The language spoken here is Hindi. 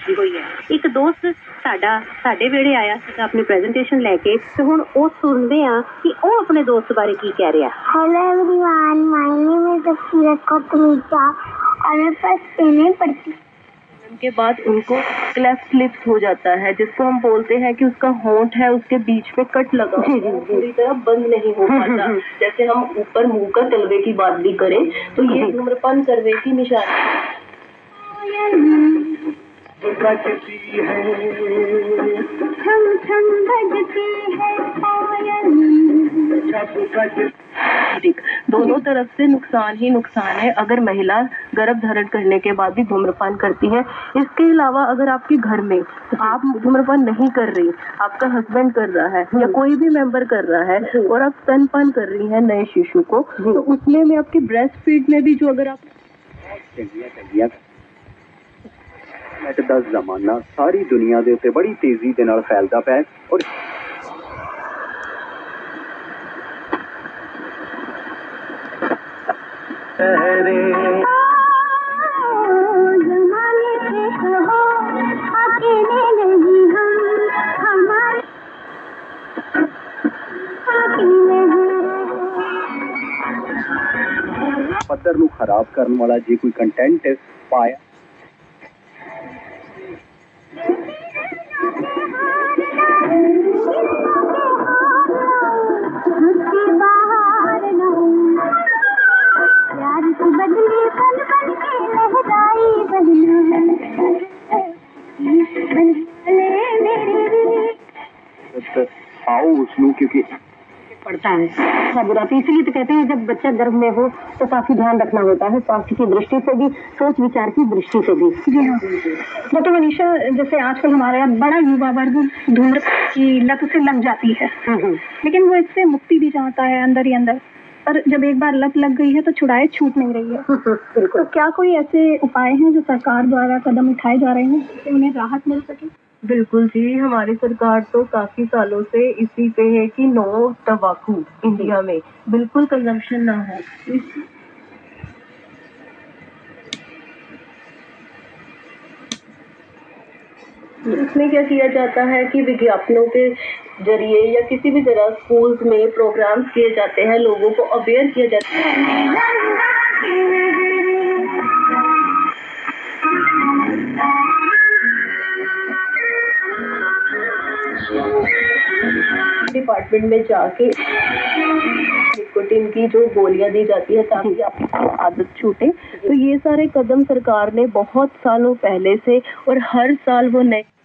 ਹੋਈ ਹੈ। ਇੱਕ ਦੋਸਤ ਸਾਡੇ ਵੇੜੇ ਆਇਆ ਸੀਗਾ ਆਪਣੀ ਪ੍ਰੈਜੈਂਟੇਸ਼ਨ ਲੈ ਕੇ, ਤੇ ਹੁਣ ਉਹ ਸੁਣਦੇ ਆ ਕਿ ਉਹ ਆਪਣੇ ਦੋਸਤ ਬਾਰੇ ਕੀ ਕਹਿ ਰਿਹਾ। Hello everyone, my name is Afira Kotmicha और मैं फर्स्ट में पढ़ती। के बाद उनको क्लेफ्ट लिप्स हो जाता है, जिसको हम बोलते हैं कि उसका होंठ है उसके बीच में कट लगा पूरी तरह बंद नहीं हो पाता। जैसे हम ऊपर मुंह का तलवे की बात भी करें तो ये धूम्रपान करने की निशानी दोनों तरफ से नुकसान ही नुकसान है अगर महिला गर्भ धारण करने के बाद भी धूम्रपान करती है। इसके अलावा अगर आपके घर में आप धूम्रपान नहीं कर रही, आपका हस्बैंड कर रहा है या कोई भी मेंबर कर रहा है और आप स्तनपान कर रही हैं नए शिशु को, तो उसमें में आपकी ब्रेस्ट फीड में भी जो अगर आप ਦਾ ਜ਼ਮਾਨਾ ਸਾਰੀ ਦੁਨੀਆ ਦੇ ਉੱਤੇ ਬੜੀ ਤੇਜ਼ੀ ਦੇ ਨਾਲ ਫੈਲਦਾ ਪਿਆ ਔਰ ਪੱਧਰ ਨੂੰ ਖਰਾਬ ਕਰਨ ਵਾਲਾ ਜੇ ਕੋਈ ਕੰਟੈਂਟ ਪਾਇਆ आओ उसमें क्योंकि पड़ता है बुराती, इसलिए तो कहते हैं जब बच्चा गर्भ में हो तो काफी ध्यान रखना होता है, स्वास्थ्य की दृष्टि से भी, सोच विचार की दृष्टि से भी। जी हाँ डॉक्टर मनीषा, जैसे आजकल हमारे यहाँ बड़ा युवा वर्ग धूम्रपान की लत से लग जाती है, लेकिन वो इससे मुक्ति भी चाहता है अंदर ही अंदर, पर जब एक बार लत लग गई है तो छुड़ाए छूट नहीं रही है। तो क्या कोई ऐसे उपाय हैं जो सरकार द्वारा कदम उठाए जा रहे हैं जिससे उन्हें राहत मिल सके? बिल्कुल जी, हमारी सरकार तो काफी सालों से इसी पे है कि नो तंबाकू इंडिया में बिल्कुल कंजम्पशन ना हो। इसमें क्या किया जाता है कि विज्ञापनों के जरिए या किसी भी तरह स्कूल्स में प्रोग्राम्स किए जाते हैं, लोगों को अवेयर किया जाता है। डिपार्टमेंट में जाके निकोटीन की जो गोलियां दी जाती है ताकि आपकी आदत छूटे, तो ये सारे कदम सरकार ने बहुत सालों पहले से और हर साल वो नए